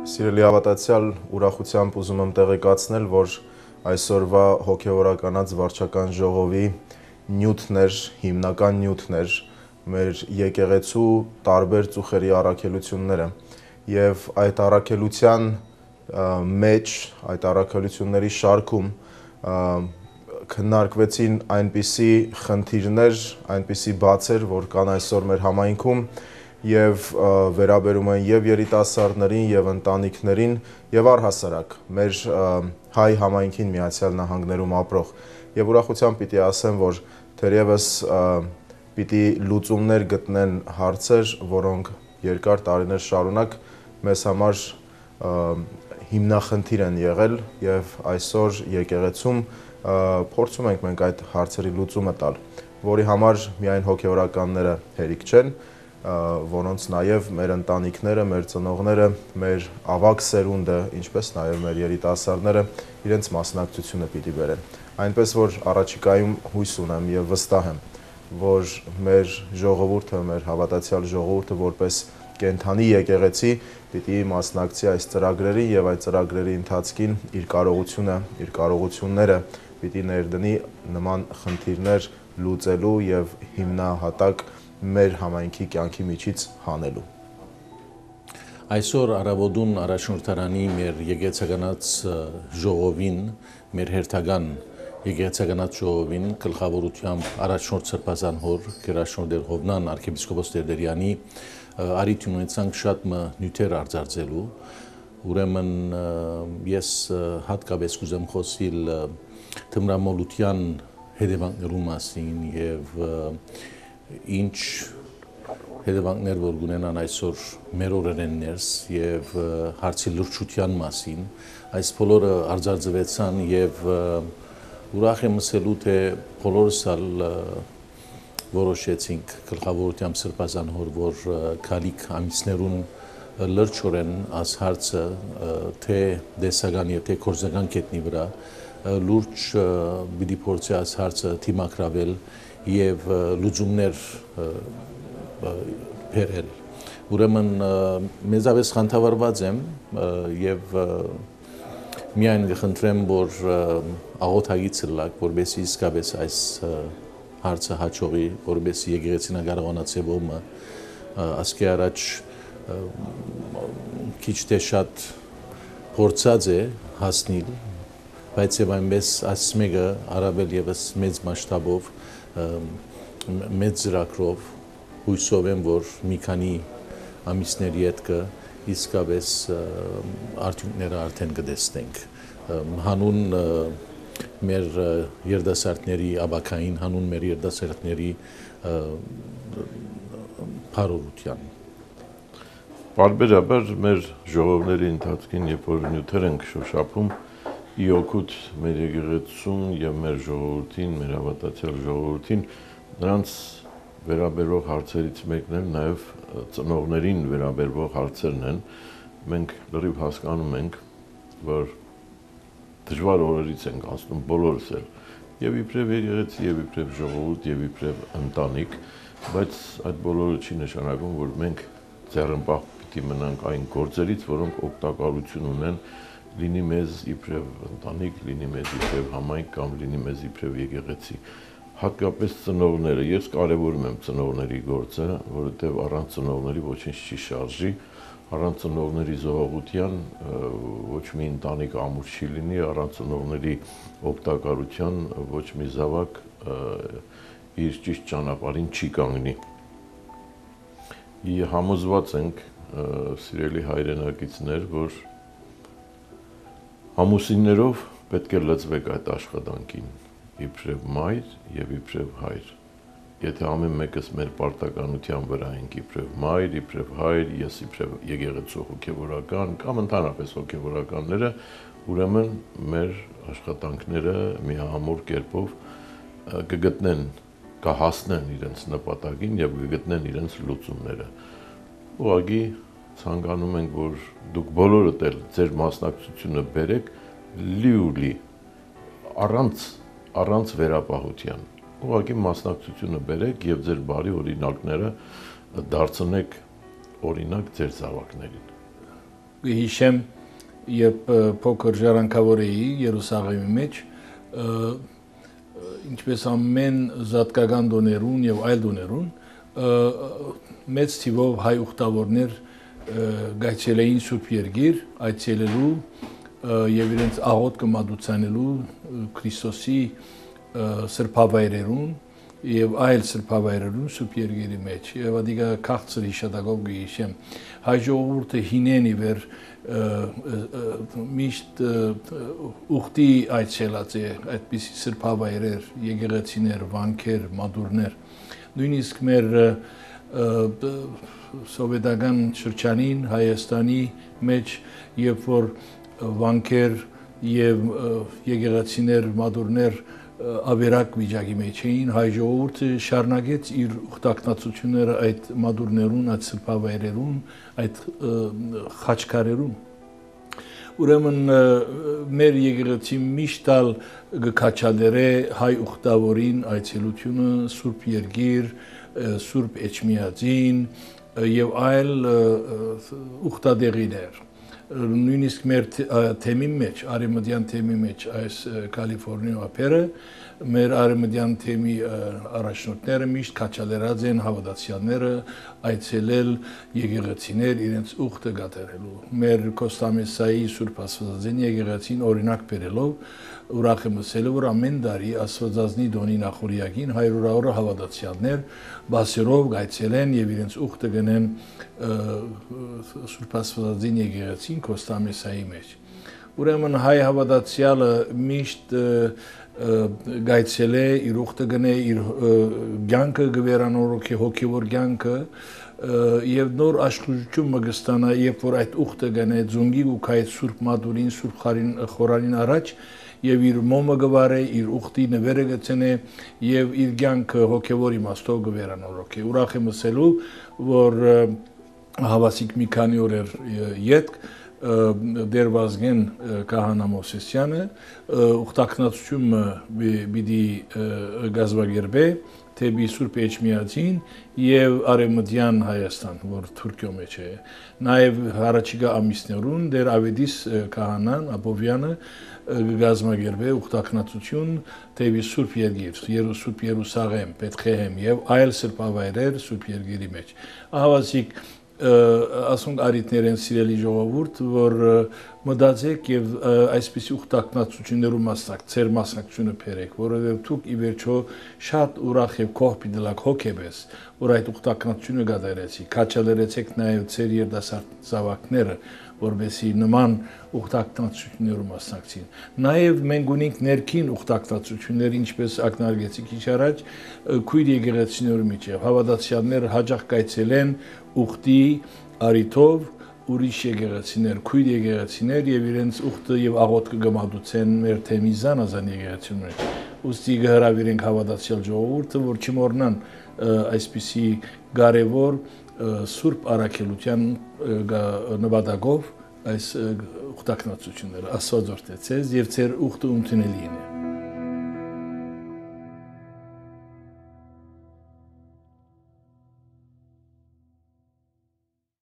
Սիրելի հավատացյալ, ուրախությամբ ուզում եմ տեղեկացնել, որ այսօրվա հոգևորականած վարչական ժողովի նյութն էր, հիմնական նյութն էր մեր եկեղեցու տարբեր ծուխերի առաքելությունները եւ այդ առաքելության մեջ, այդ առաքելությունների շարքում քննարկվեցին այնպիսի խնդիրներ, այնպիսի բացեր, որ կան այսօր մեր համայնքում եւ վերաբերում են եւ երիտասարդներին եւ ընտանիքներին եւ առհասարակ մեր հայ համայնքին Միացյալ Նահանգներում ապրող եւ ուրախությամբ պիտի ասեմ, որ թերևս պիտի լուծումներ գտնեն հարցեր, որոնք երկար տարիներ շարունակ մեզ համար հիմնախնդիր են եղել եւ այսօր եկեղեցում փորձում ենք մենք այդ հարցերի լուծումը տալ, որի համար միայն հոգևորականները հերիք չեն, որոնց նաև մեր ընտանիքները, մեր ծնողները, մեր ավագ սերունդը, ինչպես նաև մեր երիտասարդները իրենց մասնակցությունը պիտի բերեն։ Այնպես որ առաջիկայում հույս ունեմ եւ վստահ եմ, որ մեր ժողովուրդը, մեր հավատացյալ ժողովուրդը որպես կենթանի եկեղեցի պիտի մասնակցի այս ծրագրերին եւ այդ ծրագրերի ընթացքին իր կարողությունը, իր կարողությունները պիտի ներդնի նման խնդիրներ լուծելու եւ հիմնահատակ մեր համայնքի կյանքի միջից հանելու։ Այսօր առավոտուն առաջնորդարանի մեր եկեղեցականաց ժողովին, մեր հերթական եկեղեցականաց ժողովին գլխավորությամբ առաջնորդ Սրբազան հոր գերաշնորհ Տեր Հովնան arczepiskopos Տերդերյանի արիթ ունեցանք շատ նյութեր արձարծելու, ուրեմն ես հատկապես կուզեմ խոսել թմրամոլության հետևանքներու մասին եւ ինչ հետևանքներ որ ունենան այսօր մեր օրերեններս եւ հարցի լրջության մասին այս բոլորը արձարծվեցան եւ ուրախ եմ ասելու թե բոլորս որոշեցինք գլխավորությամբ Սրբազան հոր որ քալիք ամիսներուն լրջորեն այս հարցը թե դեսական եւ թե կորզական կետնի վրա լուրջ պիտի փորձի այս հարցը թիմակրավել եւ լուծումներ բերել։ Ուրեմն մեզավես խնդրված եմ եւ միայն կխնդրեմ, որ աղոթագից լակ, որովհետեւ իսկապես այս հարցը հաջողի, որովհետեւ եկեղեցին կարողանացեվոմը ասկի առաջ քիչ թե շատ փորձած է հասնել, բայց եւ այնպես այս մեկը արաբել եւս մեծ մասշտաբով մեծ ծրագրով հույսով եմ, որ մի քանի ամիսների հետքը իսկապես արդյունքները արդեն կտեսնենք։ Հանուն մեր երդասարտների աբակային, հանուն մեր երդասարտների բարօրության։ Պարբերաբար մեր ժողովների ընթացքին, երբ որ նյութեր ենք շոշափում, իօգուտ մեր եկեղեցուն եւ մեր ժողովրդին, մեր հավատացյալ ժողովրդին, նրանց վերաբերող հարցերից մեկն էլ նաեւ ծնողներին վերաբերող հարցերն են։ Մենք լրիվ հասկանում ենք, որ դժվար օրերից ենք անցնում բոլորս էլ, եւ իբրև եկեղեցի, եւ իբրև ժողովուրդ, եւ իբրև ընտանիք, բայց այդ բոլորը չի նշանակում, որ մենք ձեռնպահ պիտի մնանք այն գործերից, որոնք օգտակարություն ունեն լինի մեզ իբրև ընտանիք, լինի մեզ իբրև համայնք կամ լինի մեզ իբրև եկեղեցի։ Հատկապես ծնողները, ես կարևորում եմ ծնողների գործը, որովհետև առանց ծնողների ոչինչ չի շարժի, առանց ծնողների զոհողության ոչ մի ընտանիք ամուր չի լինի, առանց ծնողների օգտակարության ոչ մի զավակ իր ճիշտ ճանապարհին չի կանգնի։ Համոզված ենք, սիրելի հայրենակիցներ, որ ամուսիններով պետք է լծվեք այդ աշխատանքին, իբրև մայր եւ իբրև հայր։ Եթե ամեն մեկս մեր պարտականության վրա ենք իբրև մայր, իբրև հայր, ես իբրև եկեղեցու հոգևորական կամ ընդհանրապես հոգևորականները, ուրեմն մեր աշխատանքները միահամուռ կերպով կգտնեն, կհասնեն իրենց նպատակին եւ կգտնեն իրենց լուծումները։ Ուղղակի ցանկանում ենք, որ դուք բոլորդ էլ ձեր մասնակցությունը բերեք լի առանց վերապահության։ Ուղղակի մասնակցությունը բերեք եւ ձեր բարի օրինակները դարձնեք օրինակ ձեր զավակներին։ Հիշեմ, երբ փոքր ժառանգավոր էի Երուսաղեմի մեջ, ինչպես ամեն զատկական տոներուն եւ այլ տոներուն, մեծ թիվով հայ ուխտավորներ գայցել էին Սուրբ Երկիր, այցելելու եւ իրենց աղոթքը մատուցանելու Քրիստոսի սրբավայրերուն եւ այլ սրբավայրերուն Սուրբ Երկիրի մեջ եւ ադիգա քաղցր հիշատակով գիշեմ հայ ժողովուրդը հինենի վեր միշտ ուխտի այցելած է այդպիսի սրբավայրեր եկեղեցիներ վանքեր մադուրներ նույնիսկ մեր սովետական շրջանին Հայաստանի մեջ երբ որ վանքեր եւ եկեղեցիներ մադուրներ ավերակ վիճակի մեջ էին հայ ժողովուրդը շարունակեց իր ուխտակնացությունները այդ մադուրներուն, այդ սրբավայրերուն, այդ խաչքարերուն ուրեմն մեր եկեղեցի միշտ գքաչալերը հայ ուխտավորին այցելությունը Սուրբ Երկիր, Սուրբ Էջմիածին եւ այլ ուխտադեղիներ նույնիսկ մեր թեմի մեջ, արևմտյան թեմի մեջ այս Կալիֆոռնիա ափերը, մեր արևմտյան թեմի առաջնորդները միշտ քաչալերած են հավատացյալները այցելել եկեղեցիներ իրենց ուխտը գտարելու։ Մեր Կոստամեսայի Սուրբ Աստվածածին եկեղեցին օրինակ բերելով ուրախ եմ ասելու, որ ամեն տարի Աստվածածնի դոնի նախորյակին հայրորավորը հավատացյալներ բասերով գայցելեն եւ իրենց ուխտը գնեն Սուրբ Աստվածածին եկեղեցին Կոստամեսայի մեջ։ Ուրեմն հայ հավատացյալը միշտ գայցել է իր ուխտը գնե իր կյանքը գվերանորոգի հոգևոր կյանքը եւ նոր աշխուժություն մգստանա երբ որ այդ ուխտը գնե ձունգի ու քայց Սուրբ Մադուրին Սուրբ Խորանին առաջ եւ իր մոմը գվարե իր ուխտի նվերը գցնե եւ իր կյանքը հոգևոր իմաստով գվերանորոգի ուրախ եմ ասելու որ հավասիկ մի քանի օրեր յետք դերվազգեն Կահանա Մովսեսյանը ուխտակնացությունը բիդի գազվագերբե թեպի Սուրբ Էջմիածին եւ Արևմտյան Հայաստան, որ Թուրքիո մեջ է։ Նաեւ առաջիկա ամիսներուն դեր Ավետիս Կահանան Աբովյանը գազվագերբե ուխտակնացություն թեպի Սուրբ Երկիր, Սուրբ Երուսաղեմ, Պետխեհեմ եւ այլ սրբավայրեր Սուրբ Երկիրի մեջ։ Հավասիկ ասոնք արիտներ են սիրելի ժողովուրդ, որ մտածեք եւ այսպիսի ուխտակնացություններում ծեր մասնակցությունը բերեք, որովհետեւ դուք ի վերջո շատ ուրախ եւ կողպի դլակ հոգեբես, որ այդ ուխտակնացությունը գդարեցի, քաչալերեցեք նաեւ ծեր երդասարդ զավակները, որբեսի նման ուխտակնացություններում մասնակցին։ Նաեւ մենք ունենք ներքին ուխտակնացություններ, ինչպես ակնարկեցի քիչ առաջ, քույր եկեղեցիներու միջև հավատացյալները հաջող կայցելեն ուխտի արիթով ուրիշ եկեղեցիներ, քույր եկեղեցիներ եւ իրենց ուխտը եւ աղոթքը գմադուցեն մեր թեմի զանազան եկեղեցիներ։ Ուստի գհրավիրենք հավատացյալ ժողովուրդը, որ չմոռնան այսպիսի կարևոր Սուրբ առաքելության նպատակով այս ուխտակնացությունները Աստված օրհնեցես եւ ձեր ուխտը ընդունելի է։